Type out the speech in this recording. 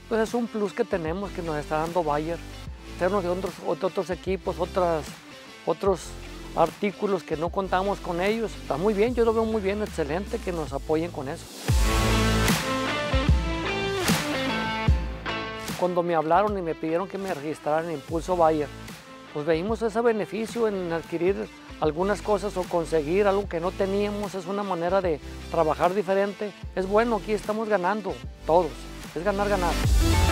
Pues es un plus que tenemos que nos está dando Bayer, hacernos de otros equipos, otros artículos que no contamos con ellos. Está muy bien, yo lo veo muy bien, excelente que nos apoyen con eso. Cuando me hablaron y me pidieron que me registrara en Impulso Bayer, pues veíamos ese beneficio en adquirir algunas cosas o conseguir algo que no teníamos. Es una manera de trabajar diferente. Es bueno, aquí estamos ganando todos, es ganar, ganar.